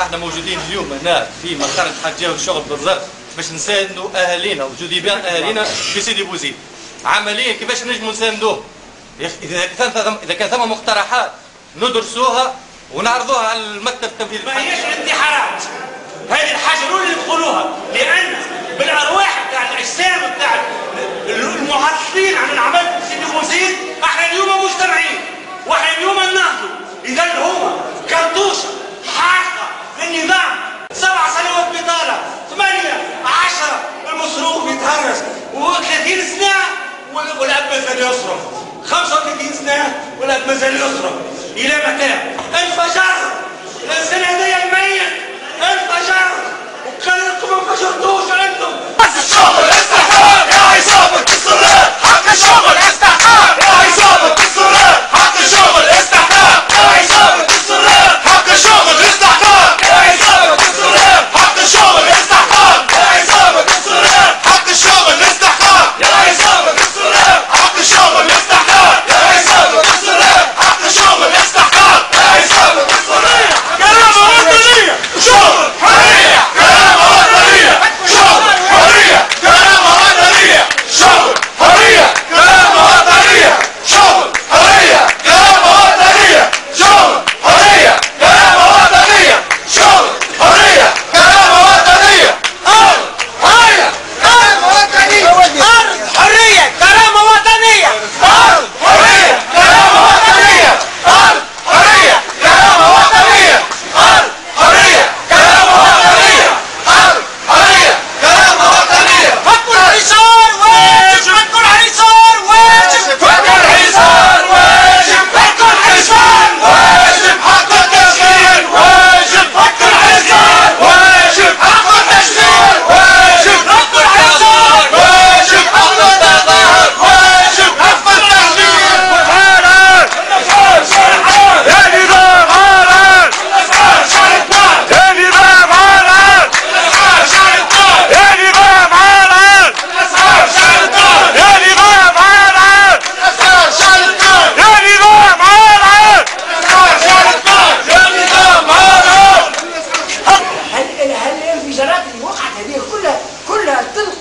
احنا موجودين اليوم هنا في مقر الحاجه والشغل بالضبط باش نساندوا اهالينا وجذبان اهالينا في سيدي بوزيد. عمليا كيفاش نجموا نساندوه؟ اذا كان ثم مقترحات ندرسوها ونعرضوها على المكتب التنفيذي. ما هيش انتحارات، هذه الحاجه الاولى اللي تقولوها، لان بالارواح بتاع الاجسام بتاع المعطلين عن العمل في سيدي بوزيد احنا اليوم مجتمعين، واحنا اليوم ننهضوا. اذا هما كرتوشه حاقه للنظام 7 سنوات بطاله، 8 10 المصروف يتهرس، و30 سنه والاب مازال يصرف، 35 سنه والاب مازال يصرف. الى متى؟ انفجر الانسان هذايا الميت، انفجر وكانكم ما انفجرتوش انتم. بس الشغل استحقاق يا عصابة السراج، حق الشغل استحقاق يا عصابة السراج، حق الشغل استحقاق يا عصابة السراج، حق الشغل استحقاق يا عصابة السراج، حق الشغل استحقاق يا عصابة السراج، حق الشغل استحقاق يا عصابة السراج، حق الشغل استحقاق يا عصابة السراج، حق الشغل استحقاق يا عصابة السراج. كرامة وطنية، شغل حرية، كرامة وطنية، شغل حرية، كرامة وطنية، شغل حرية، كرامة وطنية، شغل حرية، كرامة وطنية، شغل حرية، كرامة وطنية، شغل حرية، كرامة وطنية، أرض حرية، كرامة وطنية، أرض حرية، كرامة وطنية، أرض حرية، كرامة وطنية، أرض حرية، كرامة وطنية، أرض حرية، كرامة وطنية، أرض حرية، كرامة وطنية. حق الحصار واجب، حق الحصار واجب، حق الحصار واجب، حق الحصار واجب، حق التشغيل واجب، حق الحصار واجب، حق التشغيل واجب، حق الحصار واجب، حق التظاهر واجب، حق التشغيل حالا. يا نظام حالا، يا نظام حالا، يا نظام حالا، يا نظام حالا، يا نظام حالا، يا نظام حالا. الانفجارات اللي وقعت هذه كلها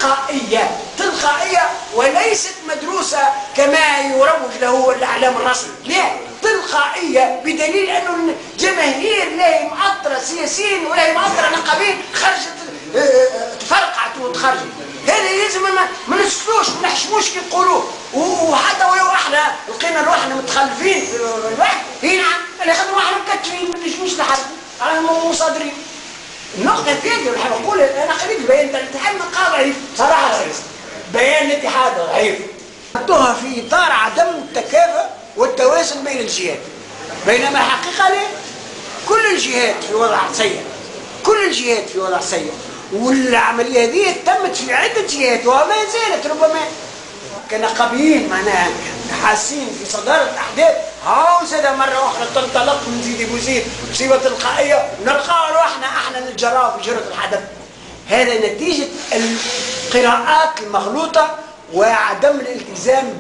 تلقائية وليست مدروسة كما يروج له الإعلام الرسمي، لا، تلقائية، بدليل أنه الجماهير لا هي معطرة سياسيين ولا هي معطرة نقابين خرجت تفرقعت وتخرجت. هذا لازم ما نسكتوش ما نحشموش كي نقولوه. وحتى ولو احنا لقينا روحنا متخلفين في الواحد، اي نعم، اللي خدموا احنا مكتفين ما نجموش نحاسبوا على مصادرين. النقطة الثانية اللي حاب أقول، أنا قريت بيان الاتحاد نقابة ضعيف صراحة، رئيس بيان الاتحاد ضعيف، حطوها في إطار عدم التكافؤ والتوازن بين الجهات، بينما الحقيقة لا، كل الجهات في وضع سيء، كل الجهات في وضع سيء، والعملية هذه تمت في عدة جهات وما زالت ربما كنقابيين معناها حاسين في صدارة الأحداث. هاو زاد مرة واحدة تنطلق من سيدي بوزيد بصيغة تلقائية ونلقى روحنا احنا نتجرأ في جرة الحدث. هذا نتيجة القراءات المغلوطة وعدم الالتزام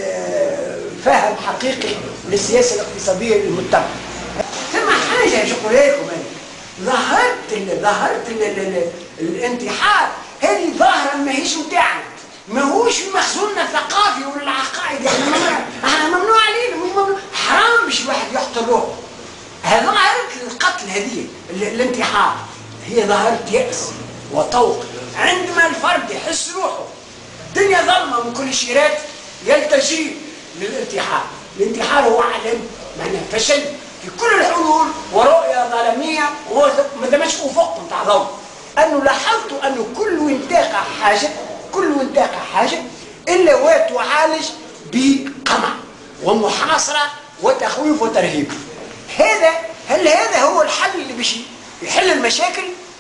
بفهم حقيقي للسياسة الاقتصادية المتبعة. ثم حاجة باش نقولها لكم، ظهرت الانتحار هذه ظاهرة ماهيش متاعنا، ماهوش في مخزوننا الثقافي ولا العقائدي، احنا ممنوع علينا، مش ممنوع، حرام باش الواحد يحضر روحه. ظاهرة القتل هذه الانتحار هي ظاهرة يأس وطوق، عندما الفرد يحس روحه الدنيا ظلمة من كل الشيرات يلتجي للانتحار. الانتحار هو علم معناه فشل في كل الحلول ورؤية ظلمية وما دامش أفق نتاع ظلم. أنه لاحظت أنه كل وانتاقة حاجة إلا وتعالج بقمع ومحاصرة وتخويف وترهيب. هل هذا هو الحل اللي باش يحل المشاكل؟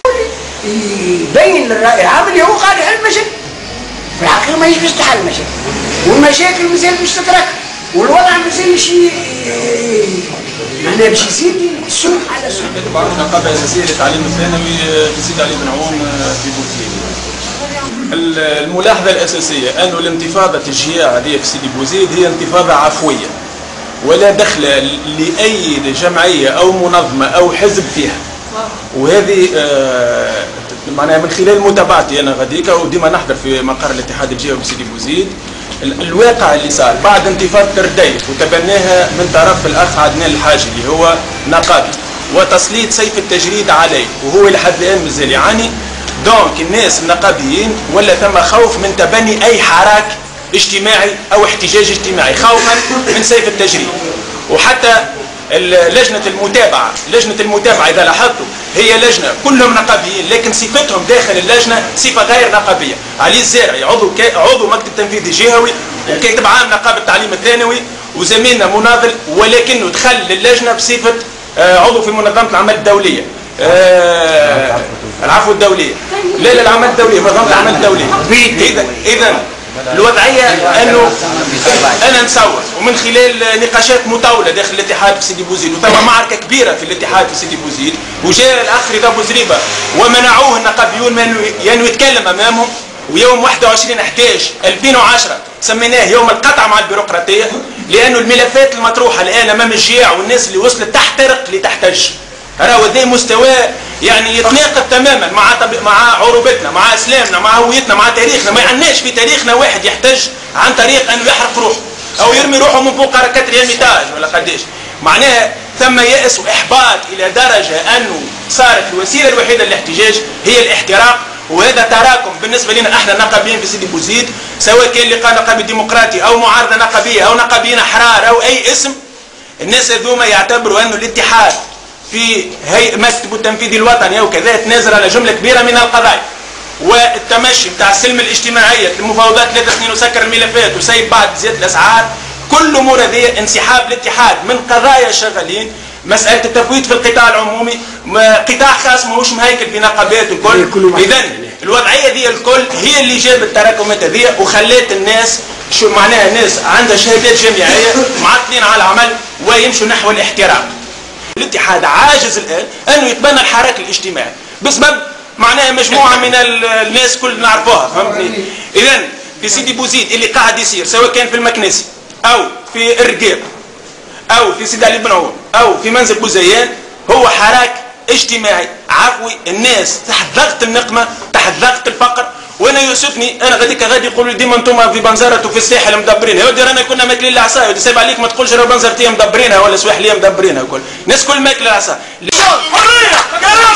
يبين للرأي العام اللي هو قاعد يحل المشاكل، في الحقيقة ما يجوز تحل المشاكل، والمشاكل مازال باش تترك، والوضع مازال معناها باش يزيد سوء على سوء. بعض النقابة الأساسية للتعليم الثانوي في سيدي علي بن عوم في بوزيد. الملاحظة الأساسية أن الانتفاضة التشجيع هذه في سيدي بوزيد هي انتفاضة عفوية، ولا دخل لأي جمعية أو منظمة أو حزب فيها. وهذه معناها من خلال متابعتي انا غاديكا وديما نحضر في مقر الاتحاد الجهوي بسيدي بوزيد الواقع اللي صار بعد انتفاضه الرديف وتبناها من طرف الاخ عدنان الحاجي اللي هو نقابي وتسليط سيف التجريد عليه وهو لحد الان مازال يعاني. دونك الناس النقابيين ولا ثم خوف من تبني اي حراك اجتماعي او احتجاج اجتماعي خوفا من سيف التجريد. وحتى لجنه المتابعه اذا لاحظتوا هي لجنه كلهم نقابيين لكن صفتهم داخل اللجنه صفه غير نقابيه. علي الزارعي عضو مكتب تنفيذي جهوي وكاتب عام نقابه التعليم الثانوي وزميلنا مناضل ولكنه دخل للجنه بصفه عضو في منظمه العمل الدوليه العفو الدوليه لا العمل الدوليه منظمه العمل الدوليه. اذا الوضعيه انه انا نصور ومن خلال نقاشات مطوله داخل الاتحاد في سيدي بوزيد وثم معركه كبيره في الاتحاد في سيدي بوزيد وجاء الاخ رضا بوزريبه ومنعوه النقابيون من انه يتكلم امامهم. ويوم 21/11/2010 سميناه يوم القطع مع البيروقراطيه لانه الملفات المطروحه الان امام الجياع والناس اللي وصلت تحترق لتحتج. راهو ذا مستوى يعني يتناقض تماما مع عروبتنا مع اسلامنا مع هويتنا مع تاريخنا. ما عندناش في تاريخنا واحد يحتج عن طريق انه يحرق روحه او يرمي روحه من فوق 4 ايتاج ولا قداش. معناها ثم يأس واحباط الى درجه انه صارت الوسيله الوحيده للاحتجاج هي الاحتراق. وهذا تراكم بالنسبه لنا احنا النقابيين في سيدي بوزيد سواء كان لقاء نقابي ديمقراطي او معارضه نقابيه او نقابيين احرار او اي اسم. الناس هذوما يعتبروا انه الاتحاد في هيئه مكتب التنفيذي الوطني او كذا تنازل على جمله كبيره من القضايا والتمشي بتاع السلم الاجتماعيه المفاوضات 3 سنين وسكر الملفات وسيب بعد زياده الاسعار كل امور هذه انسحاب الاتحاد من قضايا شغالين. مساله التفويض في القطاع العمومي قطاع خاص ماهوش مهيكل في نقابات الكل. اذا الوضعيه دي الكل هي اللي جابت التراكمات هذه وخلات الناس شو معناها الناس عندها شهادات جامعيه معطلين على العمل ويمشوا نحو الاحتراق. الاتحاد عاجز الان انه يتبنى الحراك الاجتماعي بسبب معناها مجموعه من الناس كل نعرفوها فهمتني. اذا في سيدي بوزيد اللي قاعد يصير سواء كان في المكنسي او في الرقيق او في سيدي علي بن عون او في منزل بوزيان هو حراك اجتماعي عفوي. الناس تحت ضغط النقمه تحت ضغط الفقر. وانا يوسفني انا غادي يقولوا لي ديما انتم في بنزرت وفي الساحل مدبرينها. يا ودي رانا كنا ماكلين العصا ودي سايب عليك ما تقولش راه بنزرتيه مدبرينها ولا سواحليه مدبرينها الكل الناس كل ماكله العصا.